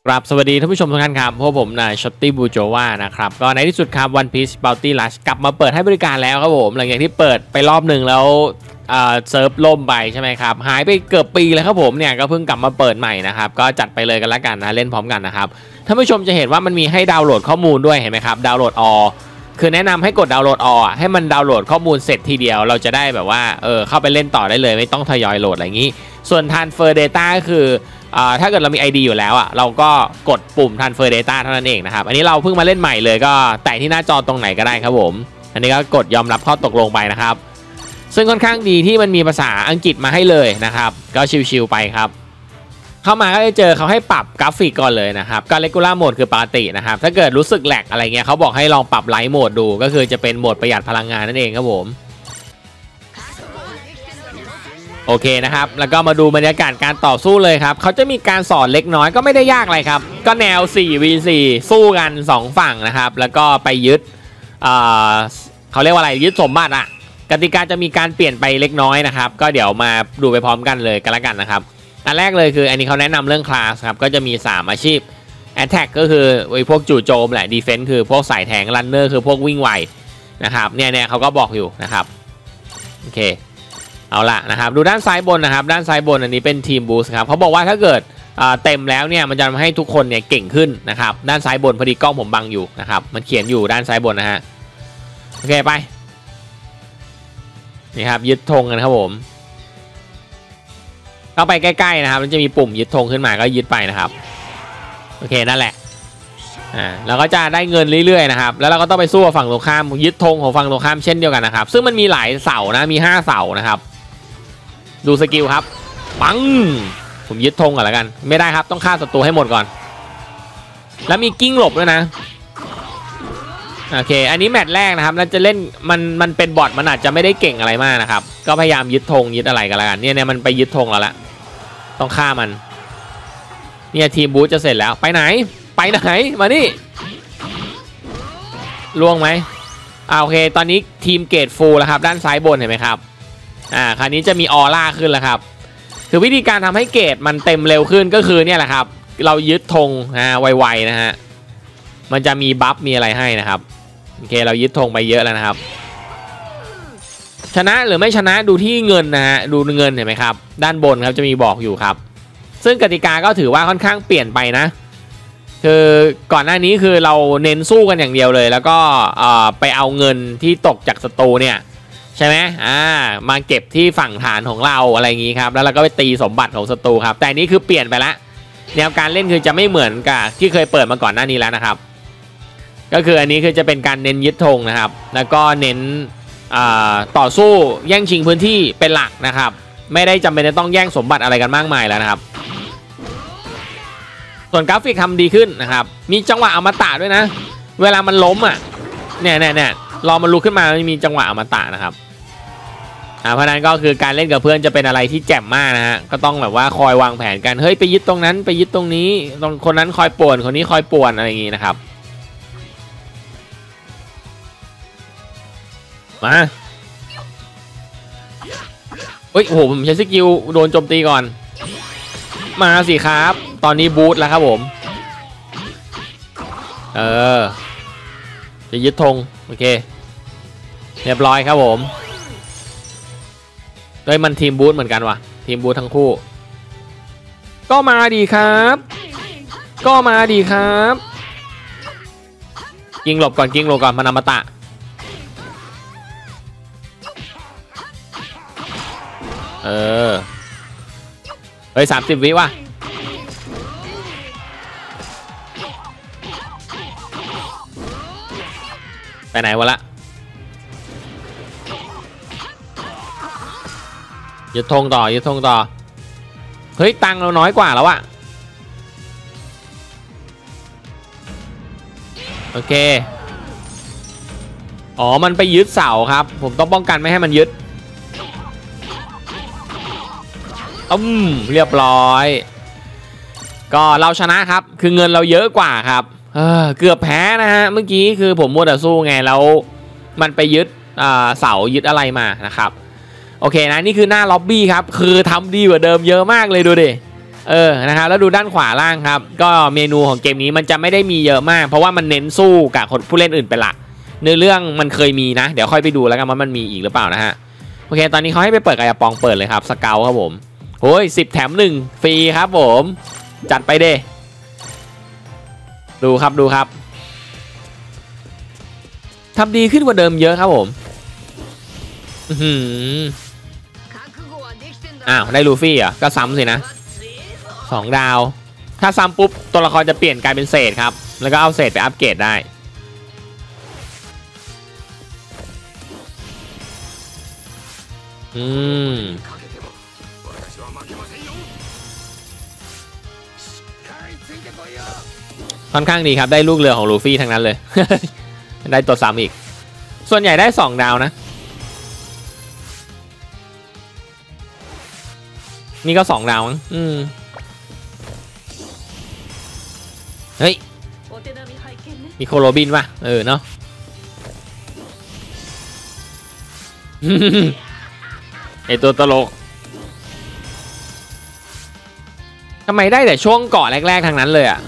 ครับสวัสดีท่านผู้ชมทุกท่านครับพวกผมนายช็อตตี้บูโจวานะครับก็ในที่สุดครับ One Piece Bounty Rush กลับมาเปิดให้บริการแล้วครับผมหลังจากที่เปิดไปรอบหนึ่งแล้วเซิร์ฟล่มไปใช่ไหมครับหายไปเกือบปีแล้วครับผมเนี่ยก็เพิ่งกลับมาเปิดใหม่นะครับก็จัดไปเลยกันละกันนะเล่นพร้อมกันนะครับท่านผู้ชมจะเห็นว่ามันมีให้ดาวน์โหลดข้อมูลด้วยเห็นไหมครับดาวน์โหลดคือแนะนำให้กดดาวน์โหลดให้มันดาวน์โหลดข้อมูลเสร็จทีเดียวเราจะได้แบบว่าเข้าไปเล่นต่อได้เลยไม่ต้องทยอยโหลดอะไรอย่างนี้ส่วน Transfer Data ก็คือถ้าเกิดเรามี ID อยู่แล้วเราก็กดปุ่ม Transfer Data เท่านั้นเองนะครับอันนี้เราเพิ่งมาเล่นใหม่เลยก็แตะที่หน้าจอตรงไหนก็ได้ครับผมอันนี้ก็กดยอมรับข้อตกลงไปนะครับซึ่งค่อนข้างดีที่มันมีภาษาอังกฤษมาให้เลยนะครับก็ชิลๆไปครับเข้ามาก็จะเจอเขาให้ปรับกราฟิกก่อนเลยนะครับก็ Regular Mode คือปกตินะครับถ้าเกิดรู้สึกแหลกอะไรเงี้ยเขาบอกให้ลองปรับ Light Mode ดูก็คือจะเป็นโหมดประหยัดพลังงานนั่นเองครับผมโอเคนะครับแล้วก็มาดูบรรยากาศการต่อสู้เลยครับเขาจะมีการสอนเล็กน้อยก็ไม่ได้ยากอะไรครับก็แนว 4v4 สู้กัน2ฝั่งนะครับแล้วก็ไปยึดเขาเรียกว่าอะไรยึดสมบัติกติกาจะมีการเปลี่ยนไปเล็กน้อยนะครับก็เดี๋ยวมาดูไปพร้อมกันเลยกันละกันนะครับอันแรกเลยคืออันนี้เขาแนะนำเรื่องคลาสครับก็จะมี3อาชีพ Attack ก็คือพวกจู่โจมแหละ Defense คือพวกสายแทง Runner คือพวกวิ่งไวนะครับเนี่ยเขาก็บอกอยู่นะครับโอเคเอาละนะครับดูด้านซ้ายบนนะครับด้านซ้ายบนอันนี้เป็นทีมบูสต์ครับเขาบอกว่าถ้าเกิดเต็มแล้วเนี่ยมันจะทำให้ทุกคนเนี่ยเก่งขึ้นนะครับด้านซ้ายบนพอดีกล้องผมบังอยู่นะครับมันเขียนอยู่ด้านซ้ายบนนะฮะโอเคไปนี่ครับยึดธงกันครับผมเข้าไปใกล้ๆนะครับมันจะมีปุ่มยึดธงขึ้นมาก็ยึดไปนะครับโอเคนั่นแหละแล้วก็จะได้เงินเรื่อยๆนะครับแล้วเราก็ต้องไปสู้กับฝั่งตรงข้ามยึดธงของฝั่งตรงข้ามเช่นเดียวกันนะครับซึ่งมันมีหลายเสานะมี5เสานะครับดูสกิลครับปังผมยึดธงก่อนแล้วกันไม่ได้ครับต้องฆ่าศัตรูให้หมดก่อนแล้วมีกิ้งหลบด้วยนะโอเคอันนี้แมตช์แรกนะครับแล้วจะเล่นมันเป็นบอทมันอาจจะไม่ได้เก่งอะไรมากนะครับก็พยายามยึดธงยึดอะไรกันแล้วกันเนี่ยมันไปยึดธงแล้วละต้องฆ่ามันเนี่ยทีมบูธจะเสร็จแล้วไปไหนมานี่ล่วงไหมโอเคตอนนี้ทีมเกรดฟูลแล้วครับด้านซ้ายบนเห็นไหมครับคราวนี้จะมีออร่าขึ้นแล้วครับคือวิธีการทำให้เกรดมันเต็มเร็วขึ้นก็คือเนี่ยแหละครับเรายึดธงไวๆนะฮะมันจะมีบัฟมีอะไรให้นะครับโอเคเรายึดธงไปเยอะแล้วนะครับชนะหรือไม่ชนะดูที่เงินนะฮะดูเงินเห็นไหมครับด้านบนครับจะมีบอกอยู่ครับซึ่งกติกาก็ถือว่าค่อนข้างเปลี่ยนไปนะคือก่อนหน้านี้คือเราเน้นสู้กันอย่างเดียวเลยแล้วก็ไปเอาเงินที่ตกจากศัตรูเนี่ยใช่ไหมมาเก็บที่ฝั่งฐานของเราอะไรอย่างนี้ครับแล้วเราก็ไปตีสมบัติของศัตรูครับแต่นี้คือเปลี่ยนไปละแนวการเล่นคือจะไม่เหมือนกับที่เคยเปิดมาก่อนหน้านี้แล้วนะครับก็คืออันนี้คือจะเป็นการเน้นยึดธงนะครับแล้วก็เน้นต่อสู้แย่งชิงพื้นที่เป็นหลักนะครับไม่ได้จำเป็นจะต้องแย่งสมบัติอะไรกันมากมายแล้วนะครับส่วนกราฟิกทำดีขึ้นนะครับมีจังหวะอมตะด้วยนะเวลามันล้มเนี่ยรอมันลุกขึ้นมามันมีจังหวะอมตะนะครับเพราะนั้นก็คือการเล่นกับเพื่อนจะเป็นอะไรที่แจ่มมากนะฮะก็ต้องแบบว่าคอยวางแผนกันเฮ้ยไปยึดตรงนั้นไปยึดตรงนี้คนนั้นคอยป่วนคนนี้คอยป่วนอะไรอย่างงี้นะครับมาเฮ้ยโอ้โหผมใช้สกิลโดนโจมตีก่อนมาสิครับตอนนี้บูทแล้วครับผมจะยึดธงโอเคเรียบร้อยครับผมด้วยมันทีมบูทเหมือนกันว่ะทีมบูททั้งคู่ก็มาดีครับกิ้งหลบก่อนมันอมตะเฮ้ย30 วิว่ะไปไหนวะละยึดธงต่อเฮ้ยตังเราน้อยกว่าแล้วอะโอเคมันไปยึดเสาครับผมต้องป้องกันไม่ให้มันยึดเรียบร้อยก็เราชนะครับคือเงินเราเยอะกว่าครับเกือบแพ้นะฮะเมื่อกี้คือผมมัวแต่สู้ไงแล้วมันไปยึดเสายึดอะไรมานะครับโอเคนะนี่คือหน้าล็อบบี้ครับคือทำดีกว่าเดิมเยอะมากเลยดูดินะครับแล้วดูด้านขวาล่างครับก็เมนูของเกมนี้มันจะไม่ได้มีเยอะมากเพราะว่ามันเน้นสู้กับคนผู้เล่นอื่นเป็นหลักเนื้อเรื่องมันเคยมีนะเดี๋ยวค่อยไปดูแล้วกันว่ามันมีอีกหรือเปล่านะฮะโอเคตอนนี้เขาให้ไปเปิดกระป๋องเปิดเลยครับสเกลครับผมโอ้ย10 แถม 1ฟรีครับผมจัดไปเด้ดูครับทำดีขึ้นกว่าเดิมเยอะครับผมอ้าวได้ลูฟี่อ่ะก็ซ้ำสินะ2 ดาวถ้าซ้ำปุ๊บตัวละครจะเปลี่ยนกลายเป็นเศษครับแล้วก็เอาเศษไปอัปเกรดได้ค่อนข้างดีครับได้ลูกเรือของลูฟี่ทั้งนั้นเลย ได้ตัวซ้ำอีกส่วนใหญ่ได้2 ดาวนะนี่ก็2 ดาวมั้งเฮ้ยมีโคโรบินป่ะเนาะ ไอตัวตลกทำไมได้แต่ช่วงเกาะแรกๆทางนั้นเลยอ่ะ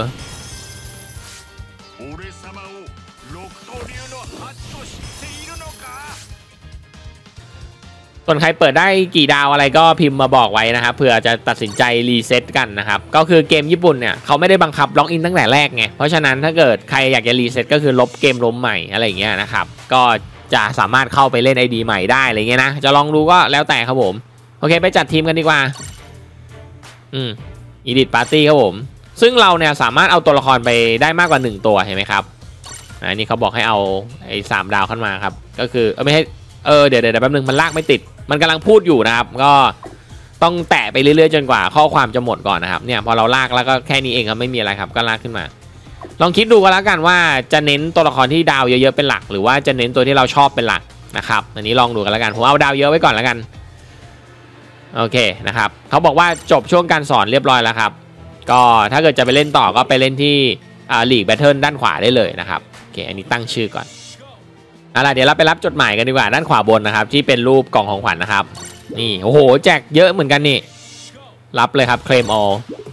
ส่วนใครเปิดได้กี่ดาวอะไรก็พิมพ์มาบอกไว้นะครับเผื่อจะตัดสินใจรีเซ็ตกันนะครับก็คือเกมญี่ปุ่นเนี่ยเขาไม่ได้บังคับล็อกอินตั้งแต่แรกไงเพราะฉะนั้นถ้าเกิดใครอยากจะรีเซ็ตก็คือลบเกมล้มใหม่อะไรอย่างเงี้ยนะครับก็จะสามารถเข้าไปเล่น ID ใหม่ได้อะไรเงี้ยนะจะลองดูก็แล้วแต่ครับผมโอเคไปจัดทีมกันดีกว่าEdit Party ครับผมซึ่งเราเนี่ยสามารถเอาตัวละครไปได้มากกว่า1ตัวเห็นไหมครับอันนี้เขาบอกให้เอาไอ้3 ดาวขึ้นมาครับก็คือไม่ให้เดี๋ยวแป๊บนึงมันลากไม่ติดมันกำลังพูดอยู่นะครับก็ต้องแตะไปเรื่อยๆจนกว่าข้อความจะหมดก่อนนะครับเนี่ยพอเราลากแล้วก็แค่นี้เองครับไม่มีอะไรครับก็ลากขึ้นมาลองคิดดูกันแล้วกันว่าจะเน้นตัวละครที่ดาวเยอะๆเป็นหลักหรือว่าจะเน้นตัวที่เราชอบเป็นหลักนะครับอันนี้ลองดูกันแล้วกันผมเอาดาวเยอะไว้ก่อนแล้วกันโอเคนะครับเขาบอกว่าจบช่วงการสอนเรียบร้อยแล้วครับก็ถ้าเกิดจะไปเล่นต่อก็ไปเล่นที่ลีกแบทเทิลด้านขวาได้เลยนะครับโอเคอันนี้ตั้งชื่อก่อนเดี๋ยวเราไปรับจดหมายกันดีกว่าด้านขวาบนนะครับที่เป็นรูปกล่องของขวัญนะครับนี่โอ้โหแจกเยอะเหมือนกันนี่รับเลยครับเคลมออล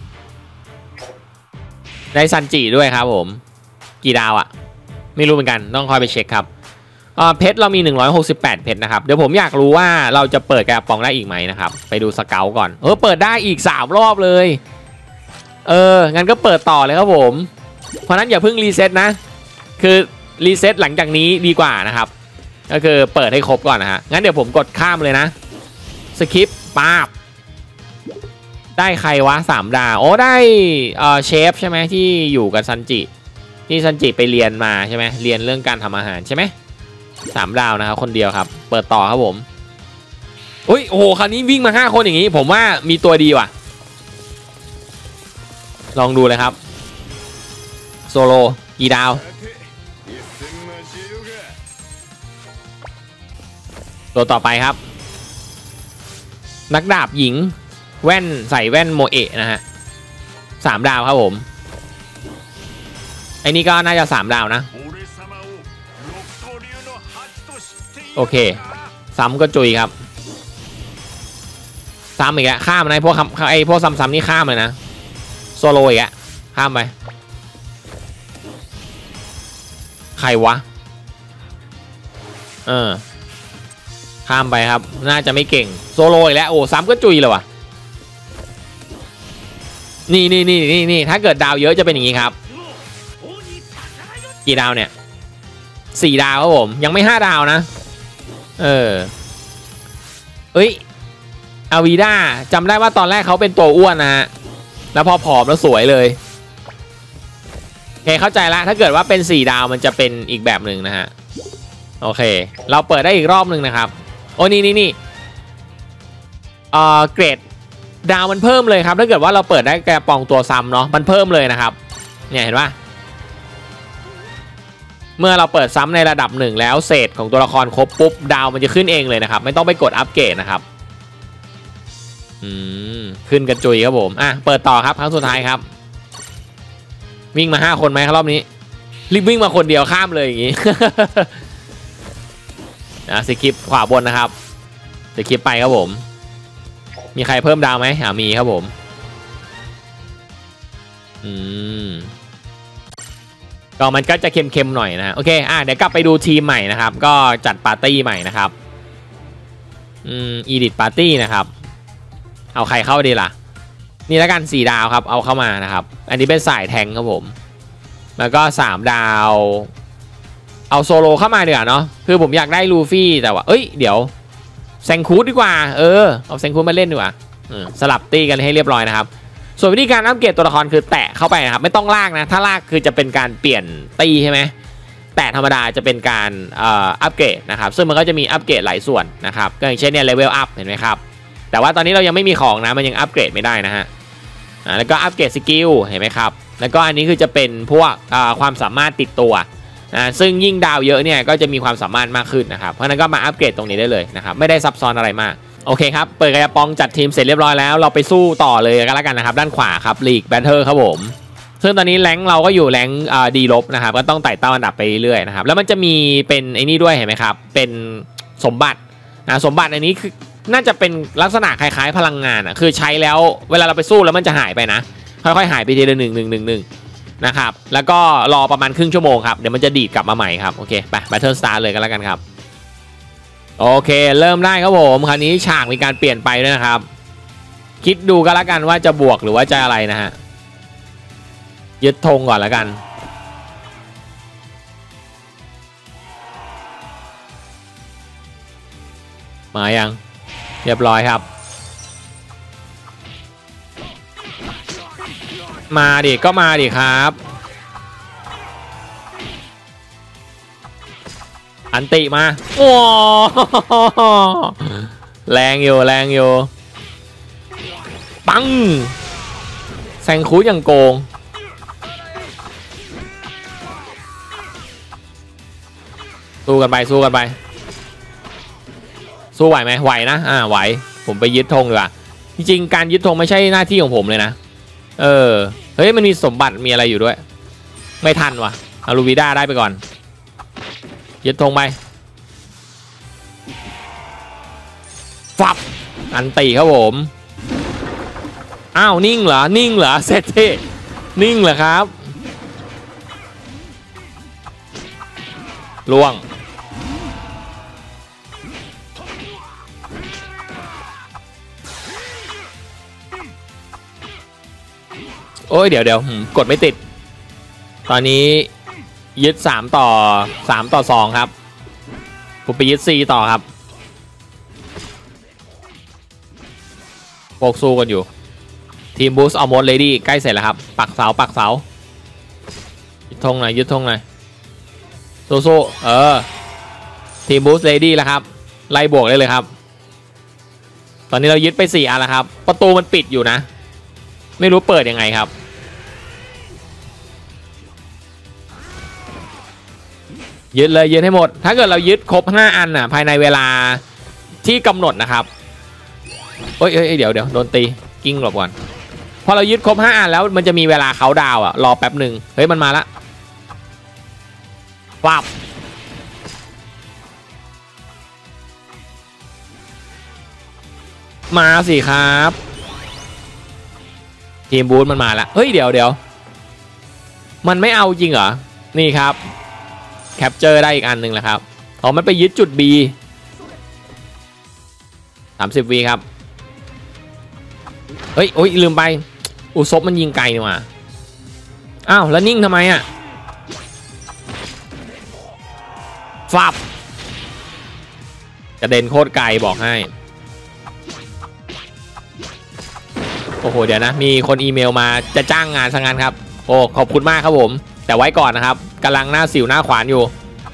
ได้ซันจิด้วยครับผมกี่ดาวอะไม่รู้เหมือนกันต้องคอยไปเช็คครับเพชรเรามี168เพชรนะครับเดี๋ยวผมอยากรู้ว่าเราจะเปิดกระป๋องได้อีกไหมนะครับไปดูสเกลก่อนเปิดได้อีก3 รอบเลยงั้นก็เปิดต่อเลยครับผมเพราะนั้นอย่าเพิ่งรีเซ็ตนะคือรีเซ็ตหลังจากนี้ดีกว่านะครับก็คือเปิดให้ครบก่อนนะฮะงั้นเดี๋ยวผมกดข้ามเลยนะสคิปป๊าบได้ใครวะ3 ดาวได้เชฟใช่ไหมที่อยู่กับซันจิที่ซันจิไปเรียนมาใช่ไหมเรียนเรื่องการทำอาหารใช่ไหม3 ดาวนะครับคนเดียวครับเปิดต่อครับผมอุ้ยโอ้โหคราวนี้วิ่งมา5 คนอย่างนี้ผมว่ามีตัวดีว่ะลองดูเลยครับโซโลกี่ดาวตัวต่อไปครับนักดาบหญิงแว่นใส่แว่นโมเอะนะฮะ3 ดาวครับผมไอ้นี่ก็น่าจะ3 ดาวนะโอเคซ้ำก็จุยครับซ้ำอีกแล้วข้ามนะพวกซ้ำนี่ข้ามเลยนะโซโลอีกแล้วข้ามไปใครวะข้ามไปครับน่าจะไม่เก่งโซโลอีกแล้วโอ้ซ้ำก็จุยเลยว่ะนี่ถ้าเกิดดาวเยอะจะเป็นอย่างนี้ครับกี่ดาวเนี่ย4 ดาวครับผมยังไม่5 ดาวนะอาวีด้าจำได้ว่าตอนแรกเขาเป็นตัวอ้วนนะฮะแล้วพอผอมแล้วสวยเลยโอเคเข้าใจละถ้าเกิดว่าเป็น4 ดาวมันจะเป็นอีกแบบหนึ่งนะฮะโอเคเราเปิดได้อีกรอบหนึ่งนะครับโอ้นี่เกรดดาวมันเพิ่มเลยครับถ้าเกิดว่าเราเปิดได้กระป๋องตัวซ้ำเนาะมันเพิ่มเลยนะครับเนี่ยเห็นปะเมื่อเราเปิดซ้ำในระดับ1แล้วเศษของตัวละครครบปุ๊บดาวมันจะขึ้นเองเลยนะครับไม่ต้องไปกดอัปเกรดนะครับขึ้นกระจุยครับผมเปิดต่อครับครั้งสุดท้ายครับวิ่งมา5 คนไหมครับรอบนี้รีบวิ่งมาคนเดียวข้ามเลยอย่างงี้ สกิปขวาบนนะครับสกิปไปครับผมมีใครเพิ่มดาวไหมมีครับผมอืมก็มันก็จะเค็มๆหน่อยนะโอเคเดี๋ยวกลับไปดูทีมใหม่นะครับก็จัดปาร์ตี้ใหม่นะครับอีดิทปาร์ตี้นะครับเอาใครเข้าดีล่ะนี่แล้วกัน4 ดาวครับเอาเข้ามานะครับอันนี้เป็นสายแทงครับผมแล้วก็3 ดาวเอาโซโลเข้ามาเดี๋ยวเนาะคือผมอยากได้ลูฟี่แต่ว่าเดี๋ยวแซงคูดดีกว่าเอาแซงคูดมาเล่นดีกว่าสลับตีกันให้เรียบร้อยนะครับส่วนวิธีการอัปเกรดตัวละครคือแตะเข้าไปนะครับไม่ต้องลากนะถ้าลากคือจะเป็นการเปลี่ยนตีใช่ไหมแต่ธรรมดาจะเป็นการอัปเกรดนะครับซึ่งมันก็จะมีอัปเกรดหลายส่วนนะครับก็อย่างเช่นเนี่ยเลเวลอัพเห็นไหมครับแต่ว่าตอนนี้เรายังไม่มีของนะมันยังอัปเกรดไม่ได้นะฮะแล้วก็อัปเกรดสกิลเห็นไหมครับแล้วก็อันนี้คือจะเป็นพวกความสามารถติดตัวซึ่งยิ่งดาวเยอะเนี่ยก็จะมีความสามารถมากขึ้นนะครับเพราะนั้นก็มาอัปเกรดตรงนี้ได้เลยนะครับไม่ได้ซับซ้อนอะไรมากโอเคครับเปิดกระปองจัดทีมเสร็จเรียบร้อยแล้วเราไปสู้ต่อเลยกันแล้วกันนะครับด้านขวาครับลีกแบทเทิลครับผมซึ่งตอนนี้แรงเราก็อยู่แรงดีลบนะครับก็ต้องไต่เต้าอันดับไปเรื่อยๆนะครับแล้วมันจะมีเป็นไอ้นี่ด้วยเห็นไหมครับเป็นสมบัติสมบัติอันนี้คือน่าจะเป็นลักษณะคล้ายๆพลังงานคือใช้แล้วเวลาเราไปสู้แล้วมันจะหายไปนะค่อยๆหายไปทีละ1นะครับแล้วก็รอประมาณครึ่งชั่วโมงครับเดี๋ยวมันจะดีดกลับมาใหม่ครับโอเคไปแบทเทิลสตาร์เลยกันแล้วกันครับโอเคเริ่มได้ครับผมคราวนี้ฉากมีการเปลี่ยนไปด้วยนะครับคิดดูกันแล้วกันว่าจะบวกหรือว่าจะอะไรนะฮะยึดธงก่อนแล้วกันมายังเรียบร้อยครับมาดิก็มาดิครับอันติมาโอ้แรงอยู่ปังแซงคูอย่างโกงสู้กันไปสู้ไหวไหมไหวนะไหวผมไปยึดธงดีกว่าจริงๆการยึดธงไม่ใช่หน้าที่ของผมเลยนะเฮ้ยมันมีสมบัติมีอะไรอยู่ด้วยไม่ทันว่ะเอาลูวิด้าได้ไปก่อนยึดธงไปฟับอันตีครับผมอ้าวนิ่งเหรอเซตเท่นิ่งเหรอครับล่วงโอ้ยเดี๋ยวกดไม่ติดตอนนี้ยึด3 ต่อ 2ครับผมไปยึด4ต่อครับโบกสู้กันอยู่ทีมบูสต์อัลมอนด์เลดี้ใกล้เสร็จแล้วครับปักเสายึดธงหน่อยสู้ทีมบูสต์เลดี้แล้วครับไล่บวกได้เลยครับตอนนี้เรายึดไป4 อันแล้วครับประตูมันปิดอยู่นะไม่รู้เปิดยังไงครับยึดให้หมดถ้าเกิดเรายึดครบ5 อันภายในเวลาที่กำหนดนะครับเดี๋ยวโดนตีกิ้งหลบก่อนพอเรายึดครบ5 อันแล้วมันจะมีเวลาเขาดาวรอแป๊บหนึ่งเฮ้ยมันมาละวับมาสิครับทีมบูธมันมาแล้วเฮ้ยเดี๋ยวมันไม่เอาจริงเหรอนี่ครับแคปเจอร์ได้อีกอันหนึ่งแล้วครับมันไปยึดจุด B 30 วิครับเฮ้ยลืมไปอุซบมันยิงไกลนี่หว่าอ้าวแล้วนิ่งทำไมฟับกระเด็นโคตรไกลบอกให้โอ้โหเดี๋ยวนะมีคนอีเมลมาจะจ้างงานสังงานครับโอ้ขอบคุณมากครับผมแต่ไว้ก่อนนะครับกำลังหน้าสิวหน้าขวานอยู่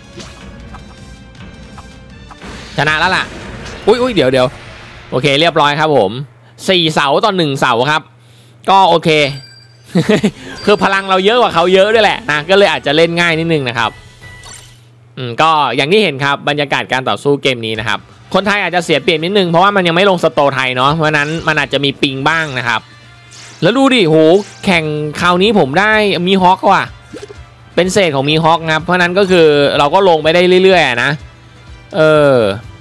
ชนะแล้วล่ะอุ้ยเดี๋ยวโอเคเรียบร้อยครับผม4 เสาต่อ1 เสาครับก็โอเค คือพลังเราเยอะกว่าเขาเยอะด้วยแหละนะก็เลยอาจจะเล่นง่ายนิดนึงนะครับก็อย่างที่เห็นครับบรรยากาศการต่อสู้เกมนี้นะครับคนไทยอาจจะเสียเปรียบนิดนึงเพราะว่ามันยังไม่ลงสโตร์ไทยเนาะเพราะนั้นมันอาจจะมีปิงบ้างนะครับแล้วดูดิโหแข่งคราวนี้ผมได้มีฮอคว่ะเป็นเศษของมีฮอคครับเพราะนั้นก็คือเราก็ลงไปได้เรื่อยๆนะ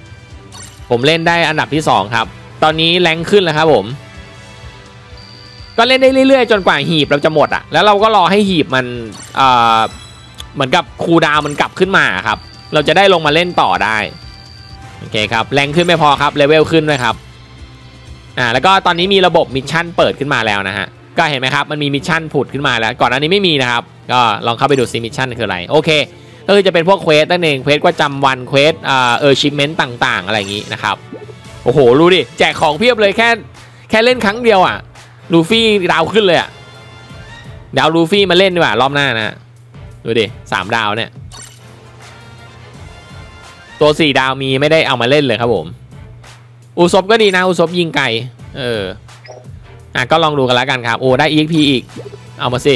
ผมเล่นได้อันดับที่2ครับตอนนี้แรงขึ้นแล้วครับผมก็เล่นได้เรื่อยๆจนกว่าหีบเราจะหมดอ่ะแล้วเราก็รอให้หีบมันเหมือนกับคูลดาวน์มันกลับขึ้นมาครับเราจะได้ลงมาเล่นต่อได้โอเคครับแรงขึ้นไม่พอครับเลเวลขึ้นด้วยครับแล้วก็ตอนนี้มีระบบมิชชั่นเปิดขึ้นมาแล้วนะฮะก็เห็นไหมครับมันมีมิชชั่นผุดขึ้นมาแล้วก่อนอันนี้ไม่มีนะครับก็ลองเข้าไปดูซิมิชชั่นคืออะไรโอเคก็คือจะเป็นพวกเควสนั่นเองเควสประจำวันเควสชิปเมนต์ต่างๆอะไรอย่างนี้นะครับโอ้โหดูดิแจกของเพียบเลยแค่เล่นครั้งเดียวอ่ะลูฟี่ดาวขึ้นเลยอ่ะดาวลูฟี่มาเล่นดีกว่ารอบหน้านะดูดิ3 ดาวเนี่ยตัว4 ดาวมีไม่ได้เอามาเล่นเลยครับผมอุซบก็ดีนะอุซบยิงไกลก็ลองดูกันแล้วกันครับโอ้ได้ EXP อีกเอามาสิ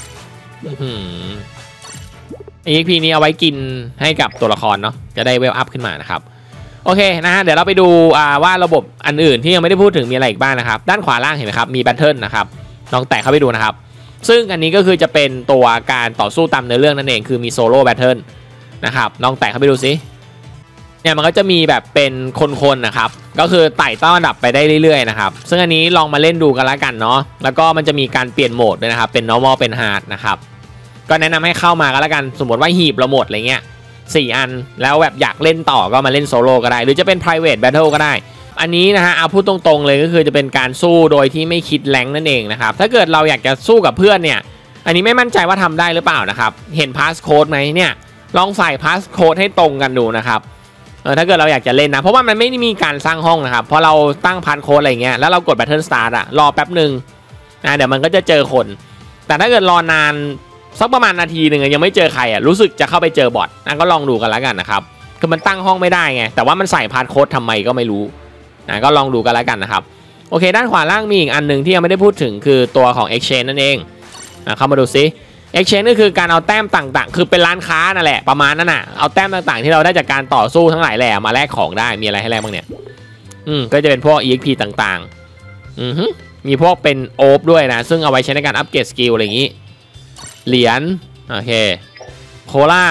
EXP นี้เอาไว้กินให้กับตัวละครเนาะจะได้เวลอัพขึ้นมานะครับโอเคนะฮะเดี๋ยวเราไปดูว่าระบบอันอื่นที่ยังไม่ได้พูดถึงมีอะไรอีกบ้างนะครับด้านขวาล่างเห็นไหมครับมีแบทเทิลนะครับลองแตะเข้าไปดูนะครับซึ่งอันนี้ก็คือจะเป็นตัวการต่อสู้ตามเนื้อเรื่องนั่นเองคือมีโซโล่แบทเทิลนะครับลองแตะเข้าไปดูสิเนี่ยมันก็จะมีแบบเป็นคนๆนะครับก็คือไต่ต้อนอันดับไปได้เรื่อยๆนะครับซึ่งอันนี้ลองมาเล่นดูกันแล้วกันเนาะแล้วก็มันจะมีการเปลี่ยนโหมดด้วยนะครับเป็น normal เป็น hard นะครับก็แนะนำให้เข้ามากันแล้วกันสมมติว่าหีบเราหมดอะไรเงี้ย4 อันแล้วแบบอยากเล่นต่อก็มาเล่นโซโล่ก็ได้หรือจะเป็น private battle ก็ได้อันนี้นะฮะเอาพูดตรงๆเลยก็คือจะเป็นการสู้โดยที่ไม่คิดแรงนั่นเองนะครับถ้าเกิดเราอยากจะสู้กับเพื่อนเนี่ยอันนี้ไม่มั่นใจว่าทำได้หรือเปล่านะครับเห็น pass code ไหมเนี่ยลองใส่ pass code ให้ตรงกันดูนะครับถ้าเกิดเราอยากจะเล่นนะเพราะว่ามันไม่ได้มีการสร้างห้องนะครับพอเราตั้ง pass code อะไรเงี้ยแล้วเรากด battle start รอแป๊บหนึ่งเดี๋ยวมันก็จะเจอคนแต่ถ้าเกิดรอนานสักประมาณนาทีหนึ่งยังไม่เจอใครรู้สึกจะเข้าไปเจอบอทก็ลองดูกันแล้วกันนะครับคือมันตั้งห้องไม่ได้ไงแต่ว่ามันใส่พาสโค้ดทำไมก็ไม่รู้ก็ลองดูกันแล้วกันนะครับโอเคด้านขวาล่างมีอีกอันหนึ่งที่ยังไม่ได้พูดถึงคือตัวของ Exchange นั่นเองเข้ามาดูซิ Exchange ก็คือการเอาแต้มต่างๆคือเป็นร้านค้านั่นแหละประมาณนั้นน่ะเอาแต้มต่างๆที่เราได้จากการต่อสู้ทั้งหลายแหล่มาแลกของได้มีอะไรให้แลกบ้างเนี่ยก็จะเป็นพวก EXP ต่างๆมีพวกเป็นโอฟด้วยนะซึ่งเอาไว้ใช้ในการอัปเกรดสกิลอะไรอย่างนี้เหรียญโอเคโคล่า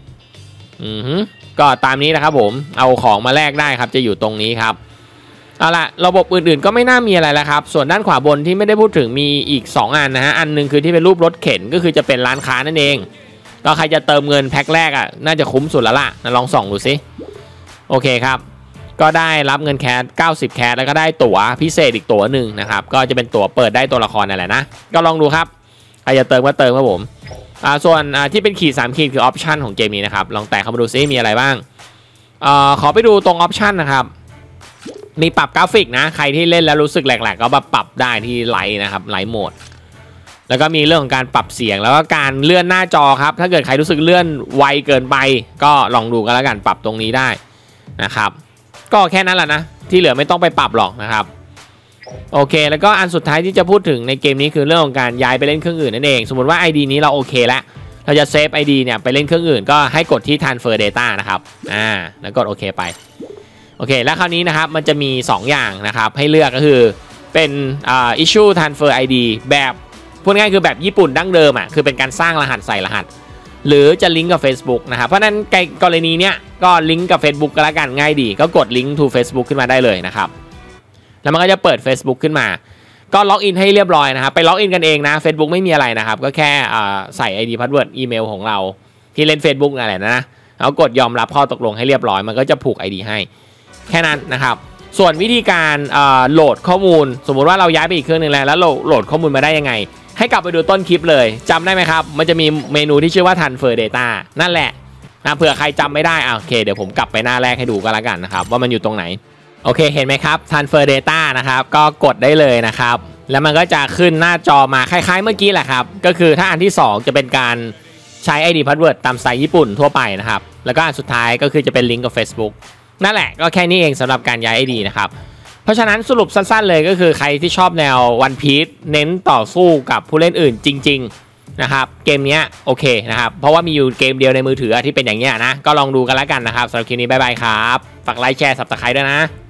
ก็ตามนี้นะครับผมเอาของมาแลกได้ครับจะอยู่ตรงนี้ครับเอาละระบบอื่นๆก็ไม่น่ามีอะไรแล้วครับส่วนด้านขวาบนที่ไม่ได้พูดถึงมีอีก2 อันนะฮะอันนึงคือที่เป็นรูปรถเข็นก็คือจะเป็นร้านค้านั่นเองก็ใครจะเติมเงินแพ็คแรกน่าจะคุ้มสุดแล้วล่ะลองส่องดูสิโอเคครับก็ได้รับเงินแคส90แคสแล้วก็ได้ตั๋วพิเศษอีกตั๋วหนึ่งนะครับก็จะเป็นตั๋วเปิดได้ตัวละครนั่นแหละนะก็ลองดูครับใครจะเติมก็เติมครับผมส่วนที่เป็นขีด3 ขีดคือออปชันของเกมนี้นะครับลองแตะเข้ามาดูซิมีอะไรบ้างขอไปดูตรงออปชันนะครับมีปรับกราฟิกนะใครที่เล่นแล้วรู้สึกแหลกๆก็ปรับได้ที่ไลท์นะครับไลท์โหมดแล้วก็มีเรื่องของการปรับเสียงแล้วก็การเลื่อนหน้าจอครับถ้าเกิดใครรู้สึกเลื่อนไวเกินไปก็ลองดูกันแล้วกันปรับตรงนี้ได้นะครับก็แค่นั้นแหละนะที่เหลือไม่ต้องไปปรับหรอกนะครับโอเคแล้วก็อันสุดท้ายที่จะพูดถึงในเกมนี้คือเรื่องของการย้ายไปเล่นเครื่องอื่นนั่นเองสมมติว่า ID นี้เราโอเคแล้วเราจะเซฟ ID เนี่ยไปเล่นเครื่องอื่นก็ให้กดที่ transfer data นะครับแล้วกดโอเคไปโอเคแล้วคราวนี้นะครับมันจะมี2 อย่างนะครับให้เลือกก็คือเป็นissue transfer ID แบบพูดง่ายคือแบบญี่ปุ่นดั้งเดิมคือเป็นการสร้างรหัสใส่รหัสหรือจะลิงก์กับ Facebook นะครับเพราะนั้นกรณีเนี้ยก็ลิงก์กับ Facebook ก็แล้วกันง่ายดีก็กดลิงก์ to Facebook ขึ้นมาได้เลยนะครับแล้วมันก็จะเปิด Facebook ขึ้นมาก็ล็อกอินให้เรียบร้อยนะครับไปล็อกอินกันเองนะ Facebook ไม่มีอะไรนะครับก็แค่ใส่ ID Password อีเมลของเราที่เล่น Facebook อะไรนะแล้วกดยอมรับข้อตกลงให้เรียบร้อยมันก็จะผูก ID ให้แค่นั้นนะครับส่วนวิธีการโหลดข้อมูลสมมุติว่าเราย้ายไปอีกเครื่องนึงแล้วโหลดข้อมูลมาได้ยังไงให้กลับไปดูต้นคลิปเลยจำได้ไหมครับมันจะมีเมนูที่ชื่อว่า transfer data นั่นแหละนะเผื่อใครจำไม่ได้โอเคเดี๋ยวผมกลับไปหน้าแรกให้ดูก็แล้วกันนะครับว่ามันอยู่ตรงไหนโอเคเห็นไหมครับ transfer data นะครับก็กดได้เลยนะครับแล้วมันก็จะขึ้นหน้าจอมาคล้ายๆเมื่อกี้แหละครับก็คือถ้าอันที่2จะเป็นการใช้ ID Password ตามสไตล์ญี่ปุ่นทั่วไปนะครับแล้วก็อันสุดท้ายก็คือจะเป็นลิงก์กับ Facebook นั่นแหละก็แค่นี้เองสำหรับการย้าย ID นะครับเพราะฉะนั้นสรุปสั้นๆเลยก็คือใครที่ชอบแนว One Piece เน้นต่อสู้กับผู้เล่นอื่นจริงๆนะครับเกมนี้โอเคนะครับเพราะว่ามีอยู่เกมเดียวในมือถือที่เป็นอย่างเงี้ยนะก็ลองดูกันแล้วกันนะครับสำหรับคลิปนี้บ๊ายบายครับฝากไลค์แชร์ Subscribe ด้วยนะ